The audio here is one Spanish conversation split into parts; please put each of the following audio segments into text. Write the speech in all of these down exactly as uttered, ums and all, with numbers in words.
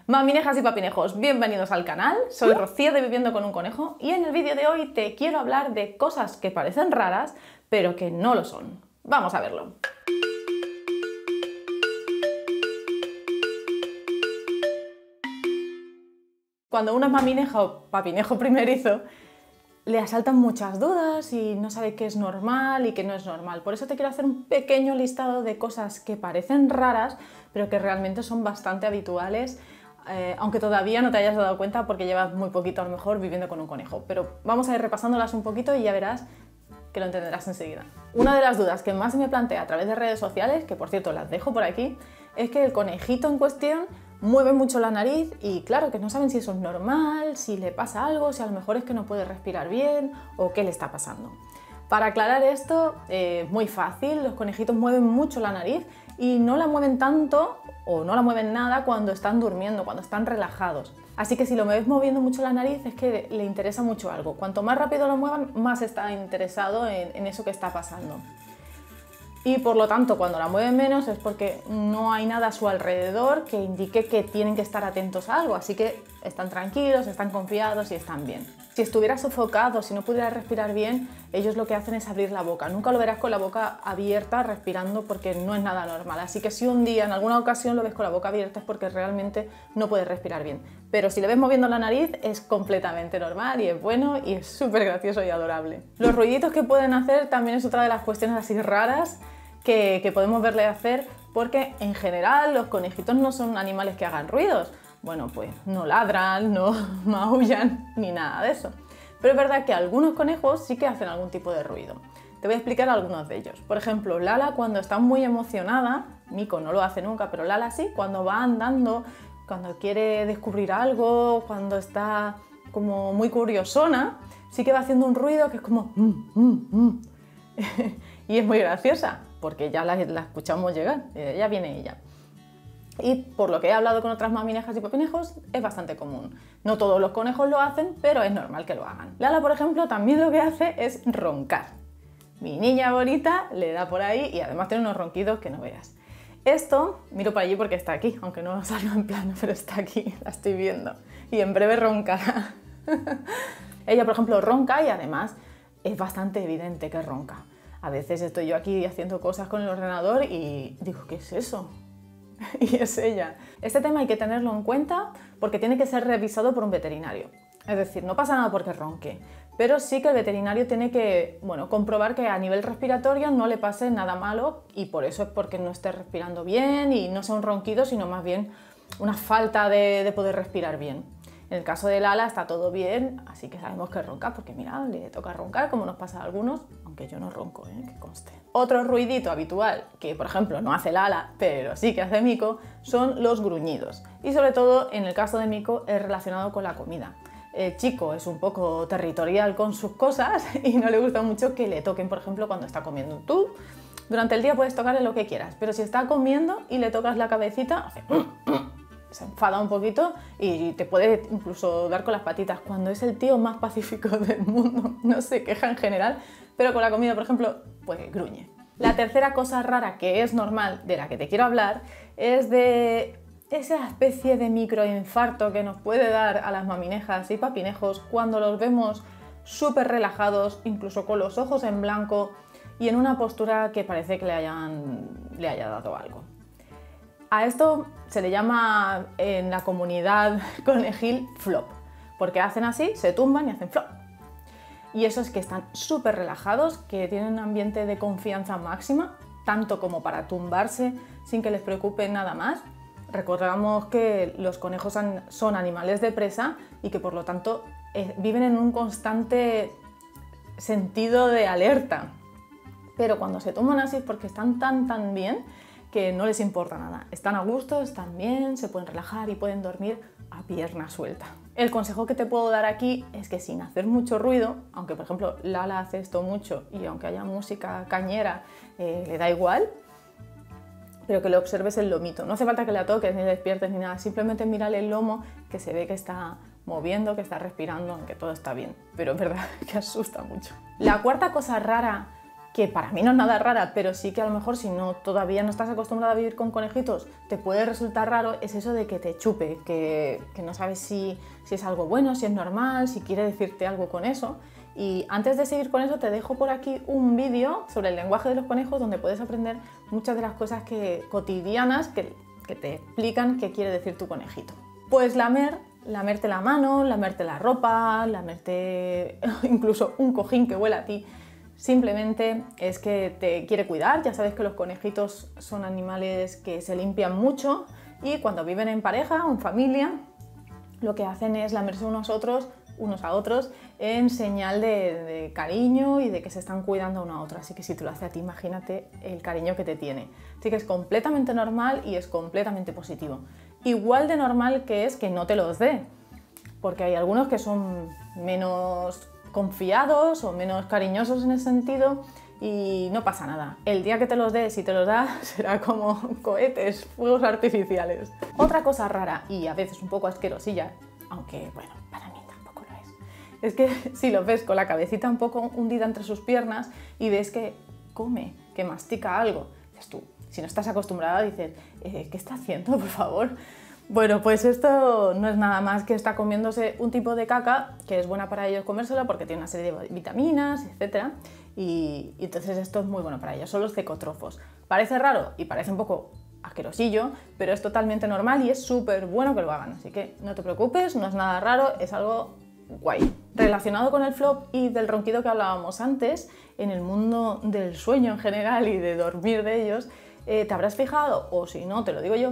Maminejas y papinejos, bienvenidos al canal. Soy Rocío de Viviendo con un Conejo y en el vídeo de hoy te quiero hablar de cosas que parecen raras, pero que no lo son. Vamos a verlo. Cuando uno es mamineja o papinejo primerizo, le asaltan muchas dudas y no sabe qué es normal y qué no es normal. Por eso te quiero hacer un pequeño listado de cosas que parecen raras, pero que realmente son bastante habituales, eh, aunque todavía no te hayas dado cuenta porque llevas muy poquito a lo mejor viviendo con un conejo. Pero vamos a ir repasándolas un poquito y ya verás que lo entenderás enseguida. Una de las dudas que más se me plantea a través de redes sociales, que por cierto las dejo por aquí, es que el conejito en cuestión mueve mucho la nariz y claro que no saben si eso es normal, si le pasa algo, si a lo mejor es que no puede respirar bien o qué le está pasando. Para aclarar esto, es eh, muy fácil, los conejitos mueven mucho la nariz y no la mueven tanto o no la mueven nada cuando están durmiendo, cuando están relajados. Así que si lo ves moviendo mucho la nariz es que le interesa mucho algo. Cuanto más rápido lo muevan, más está interesado en, en eso que está pasando. Y por lo tanto, cuando la mueven menos es porque no hay nada a su alrededor que indique que tienen que estar atentos a algo, así que están tranquilos, están confiados y están bien. Si estuviera sofocado, si no pudiera respirar bien, ellos lo que hacen es abrir la boca. Nunca lo verás con la boca abierta respirando porque no es nada normal. Así que si un día, en alguna ocasión, lo ves con la boca abierta es porque realmente no puede respirar bien. Pero si le ves moviendo la nariz es completamente normal y es bueno y es súper gracioso y adorable. Los ruiditos que pueden hacer también es otra de las cuestiones así raras que, que podemos verle hacer, porque en general los conejitos no son animales que hagan ruidos. Bueno, pues no ladran, no maullan, ni nada de eso. Pero es verdad que algunos conejos sí que hacen algún tipo de ruido. Te voy a explicar algunos de ellos. Por ejemplo, Lala cuando está muy emocionada, Mico no lo hace nunca, pero Lala sí, cuando va andando, cuando quiere descubrir algo, cuando está como muy curiosona, sí que va haciendo un ruido que es como... Mm, mm, mm. Y es muy graciosa, porque ya la, la escuchamos llegar, ya viene ella. Y por lo que he hablado con otras maminejas y papinejos, es bastante común. No todos los conejos lo hacen, pero es normal que lo hagan. Lala, por ejemplo, también lo que hace es roncar. Mi niña bonita le da por ahí y además tiene unos ronquidos que no veas. Esto, miro para allí porque está aquí, aunque no salga en plano, pero está aquí, la estoy viendo. Y en breve roncará. Ella, por ejemplo, ronca y además es bastante evidente que ronca. A veces estoy yo aquí haciendo cosas con el ordenador y digo, ¿qué es eso? Y es ella. Este tema hay que tenerlo en cuenta porque tiene que ser revisado por un veterinario. Es decir, no pasa nada porque ronque, pero sí que el veterinario tiene que, bueno, comprobar que a nivel respiratorio no le pase nada malo y por eso es porque no esté respirando bien y no sea un ronquido, sino más bien una falta de, de poder respirar bien. En el caso de Lala está todo bien, así que sabemos que ronca porque mira, le toca roncar como nos pasa a algunos, aunque yo no ronco, ¿eh? Que conste. Otro ruidito habitual que por ejemplo no hace Lala, pero sí que hace Mico, son los gruñidos. Y sobre todo en el caso de Mico es relacionado con la comida. El chico es un poco territorial con sus cosas y no le gusta mucho que le toquen, por ejemplo, cuando está comiendo. Tú durante el día puedes tocarle lo que quieras, pero si está comiendo y le tocas la cabecita, hace... se enfada un poquito y te puede incluso dar con las patitas. Cuando es el tío más pacífico del mundo, no se queja en general, pero con la comida, por ejemplo, pues gruñe. La tercera cosa rara que es normal, de la que te quiero hablar, es de esa especie de microinfarto que nos puede dar a las maminejas y papinejos cuando los vemos súper relajados, incluso con los ojos en blanco y en una postura que parece que le, hayan, le haya dado algo. A esto se le llama en la comunidad conejil flop, porque hacen así, se tumban y hacen flop. Y eso es que están súper relajados, que tienen un ambiente de confianza máxima, tanto como para tumbarse sin que les preocupe nada más. Recordamos que los conejos son animales de presa y que por lo tanto eh, viven en un constante sentido de alerta. Pero cuando se tumban así es porque están tan tan bien que no les importa nada. Están a gusto, están bien, se pueden relajar y pueden dormir a pierna suelta. El consejo que te puedo dar aquí es que sin hacer mucho ruido, aunque por ejemplo Lala hace esto mucho y aunque haya música cañera eh, le da igual, pero que le observes el lomito. No hace falta que la toques ni despiertes ni nada, simplemente mírale el lomo, que se ve que está moviendo, que está respirando, que todo está bien. Pero es verdad que asusta mucho. La cuarta cosa rara que para mí no es nada rara, pero sí que a lo mejor si no todavía no estás acostumbrada a vivir con conejitos, te puede resultar raro, es eso de que te chupe, que, que no sabes si, si es algo bueno, si es normal, si quiere decirte algo con eso. Y antes de seguir con eso te dejo por aquí un vídeo sobre el lenguaje de los conejos donde puedes aprender muchas de las cosas que, cotidianas que, que te explican qué quiere decir tu conejito. Pues lamer, lamerte la mano, lamerte la ropa, lamerte incluso un cojín que huele a ti, simplemente es que te quiere cuidar. Ya sabes que los conejitos son animales que se limpian mucho y cuando viven en pareja o en familia lo que hacen es lamerse unos a otros, unos a otros en señal de, de cariño y de que se están cuidando uno a otro. Así que si te lo hace a ti, imagínate el cariño que te tiene. Así que es completamente normal y es completamente positivo. Igual de normal que es que no te los dé, porque hay algunos que son menos confiados o menos cariñosos en ese sentido y no pasa nada. El día que te los dé, si te los da, será como cohetes, fuegos artificiales. Otra cosa rara y a veces un poco asquerosilla, aunque bueno, para mí tampoco lo es, es que si lo ves con la cabecita un poco hundida entre sus piernas y ves que come, que mastica algo, dices tú, si no estás acostumbrada, dices, eh, ¿qué está haciendo, por favor? Bueno, pues esto no es nada más que está comiéndose un tipo de caca que es buena para ellos comérsela porque tiene una serie de vitaminas, etcétera. Y, y entonces esto es muy bueno para ellos, son los cecotrofos. Parece raro y parece un poco asquerosillo, pero es totalmente normal y es súper bueno que lo hagan. Así que no te preocupes, no es nada raro, es algo guay. Relacionado con el flop y del ronquido que hablábamos antes, en el mundo del sueño en general y de dormir de ellos, eh, te habrás fijado, o si no, te lo digo yo,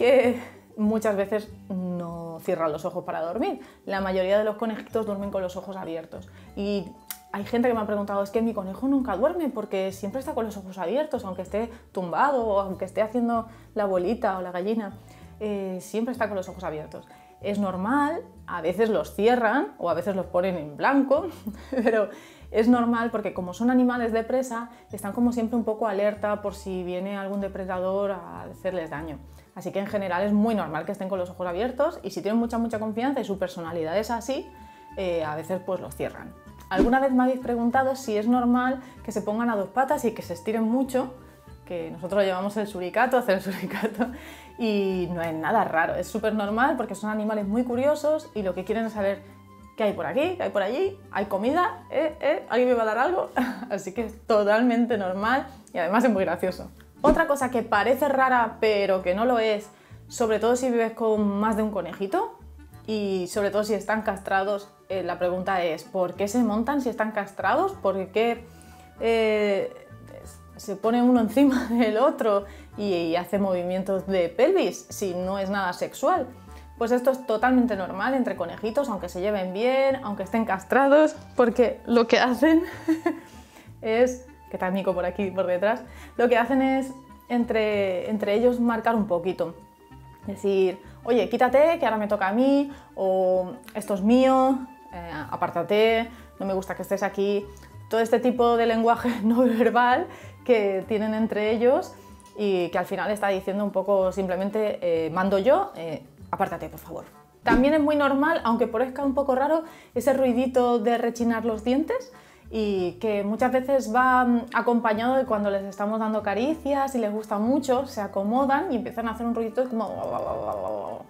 que muchas veces no cierran los ojos para dormir. La mayoría de los conejitos duermen con los ojos abiertos. Y hay gente que me ha preguntado, es que mi conejo nunca duerme porque siempre está con los ojos abiertos, aunque esté tumbado o aunque esté haciendo la bolita o la gallina, eh, siempre está con los ojos abiertos. Es normal, a veces los cierran o a veces los ponen en blanco, pero es normal porque como son animales de presa, están como siempre un poco alerta por si viene algún depredador a hacerles daño. Así que en general es muy normal que estén con los ojos abiertos y si tienen mucha mucha confianza y su personalidad es así, eh, a veces pues los cierran. Alguna vez me habéis preguntado si es normal que se pongan a dos patas y que se estiren mucho, que nosotros lo llamamos el suricato, hacer el suricato, y no es nada raro, es súper normal porque son animales muy curiosos y lo que quieren es saber qué hay por aquí, qué hay por allí, hay comida, ¿eh? ¿Eh? ¿Alguien me va a dar algo? Así que es totalmente normal y además es muy gracioso. Otra cosa que parece rara pero que no lo es, sobre todo si vives con más de un conejito y sobre todo si están castrados, eh, la pregunta es ¿por qué se montan si están castrados? ¿Por qué eh, se pone uno encima del otro y, y hace movimientos de pelvis si no es nada sexual? Pues esto es totalmente normal entre conejitos, aunque se lleven bien, aunque estén castrados, porque lo que hacen es, que está Nico por aquí, por detrás, lo que hacen es entre, entre ellos marcar un poquito. Decir, oye, quítate, que ahora me toca a mí, o esto es mío, eh, apártate, no me gusta que estés aquí. Todo este tipo de lenguaje no verbal que tienen entre ellos y que al final está diciendo un poco simplemente, eh, mando yo, eh, apártate, por favor. También es muy normal, aunque parezca un poco raro, ese ruidito de rechinar los dientes y que muchas veces va acompañado de cuando les estamos dando caricias y les gusta mucho, se acomodan y empiezan a hacer un ruidito como...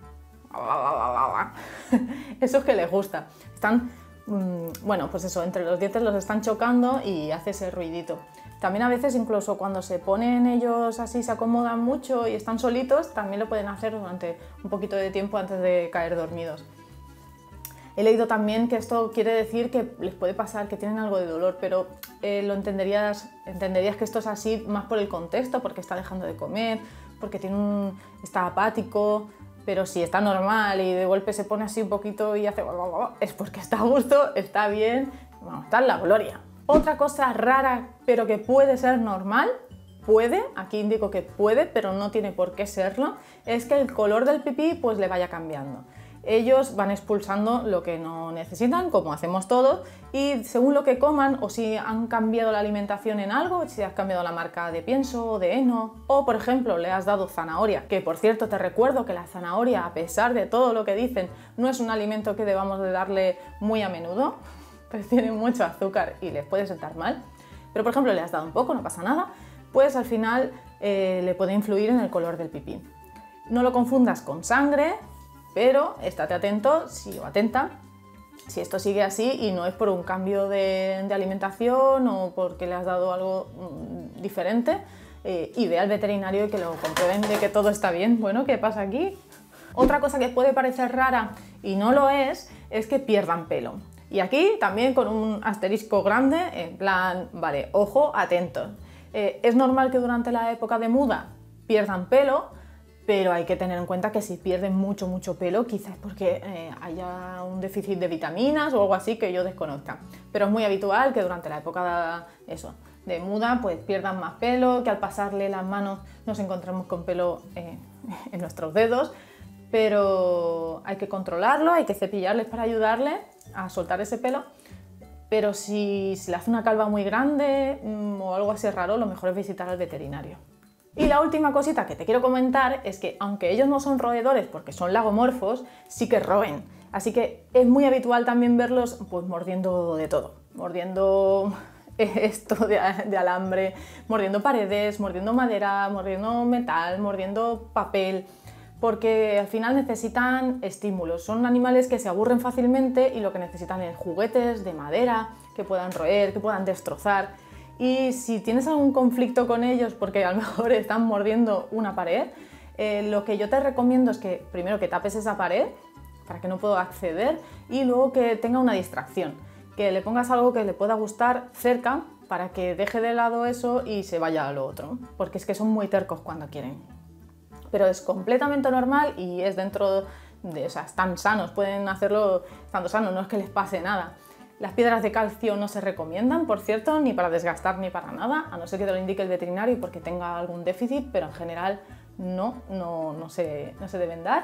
Eso es que les gusta. Están, bueno, pues eso, entre los dientes los están chocando y hace ese ruidito. También a veces incluso cuando se ponen ellos así, se acomodan mucho y están solitos, también lo pueden hacer durante un poquito de tiempo antes de caer dormidos. He leído también que esto quiere decir que les puede pasar, que tienen algo de dolor, pero eh, lo entenderías, entenderías que esto es así más por el contexto, porque está dejando de comer, porque tiene un, está apático, pero si está normal y de golpe se pone así un poquito y hace... es porque está a gusto, está bien, bueno, está en la gloria. Otra cosa rara, pero que puede ser normal, puede, aquí indico que puede, pero no tiene por qué serlo, es que el color del pipí pues le vaya cambiando. Ellos van expulsando lo que no necesitan, como hacemos todos, y según lo que coman o si han cambiado la alimentación en algo, si has cambiado la marca de pienso o de heno, o por ejemplo le has dado zanahoria, que por cierto te recuerdo que la zanahoria, a pesar de todo lo que dicen, no es un alimento que debamos de darle muy a menudo, pues tiene mucho azúcar y les puede sentar mal. pero por ejemplo le has dado un poco, no pasa nada, pues al final eh, le puede influir en el color del pipí. No lo confundas con sangre, pero estate atento si, o atenta si esto sigue así y no es por un cambio de, de alimentación o porque le has dado algo mmm, diferente. Eh, y ve al veterinario y que lo comprueben de que todo está bien. Bueno, ¿qué pasa aquí? Otra cosa que puede parecer rara y no lo es, es que pierdan pelo. Y aquí también con un asterisco grande, en plan, vale, ojo, atentos. Eh, es normal que durante la época de muda pierdan pelo, pero hay que tener en cuenta que si pierden mucho, mucho pelo, quizás porque eh, haya un déficit de vitaminas o algo así que yo desconozca. Pero es muy habitual que durante la época de, eso, de muda pues pierdan más pelo, que al pasarle las manos nos encontramos con pelo eh, en nuestros dedos, pero hay que controlarlo, hay que cepillarles para ayudarle a soltar ese pelo. Pero si se le hace una calva muy grande mmm, o algo así raro, lo mejor es visitar al veterinario. Y la última cosita que te quiero comentar es que aunque ellos no son roedores porque son lagomorfos, sí que roen. Así que es muy habitual también verlos pues mordiendo de todo, mordiendo esto de, de alambre, mordiendo paredes, mordiendo madera, mordiendo metal, mordiendo papel, porque al final necesitan estímulos. Son animales que se aburren fácilmente y lo que necesitan es juguetes de madera que puedan roer, que puedan destrozar. Y si tienes algún conflicto con ellos porque a lo mejor están mordiendo una pared, eh, lo que yo te recomiendo es que primero que tapes esa pared para que no pueda acceder y luego que tenga una distracción, que le pongas algo que le pueda gustar cerca para que deje de lado eso y se vaya a lo otro, porque es que son muy tercos cuando quieren. Pero es completamente normal y es dentro de, o sea, están sanos, pueden hacerlo estando sanos, no es que les pase nada. Las piedras de calcio no se recomiendan, por cierto, ni para desgastar ni para nada, a no ser que te lo indique el veterinario porque tenga algún déficit, pero en general no, no, no, se, no se deben dar.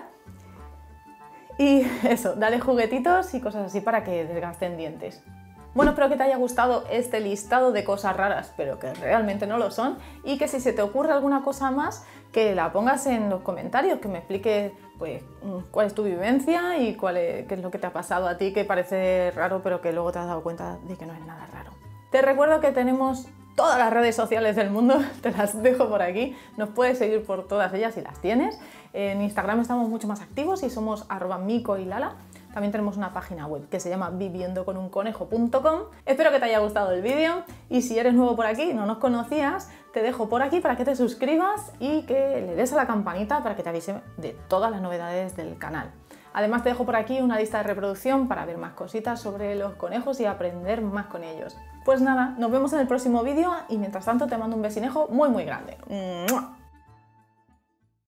Y eso, dale juguetitos y cosas así para que desgasten dientes. Bueno, espero que te haya gustado este listado de cosas raras, pero que realmente no lo son, y que si se te ocurre alguna cosa más, que la pongas en los comentarios, que me expliques pues, cuál es tu vivencia y cuál es, qué es lo que te ha pasado a ti que parece raro, pero que luego te has dado cuenta de que no es nada raro. Te recuerdo que tenemos todas las redes sociales del mundo, te las dejo por aquí, nos puedes seguir por todas ellas si las tienes. En Instagram estamos mucho más activos y somos arroba mico y lala. También tenemos una página web que se llama viviendo con un conejo punto com. Espero que te haya gustado el vídeo y si eres nuevo por aquí y no nos conocías, te dejo por aquí para que te suscribas y que le des a la campanita para que te avise de todas las novedades del canal. Además te dejo por aquí una lista de reproducción para ver más cositas sobre los conejos y aprender más con ellos. Pues nada, nos vemos en el próximo vídeo y mientras tanto te mando un besinejo muy muy grande. ¡Mua!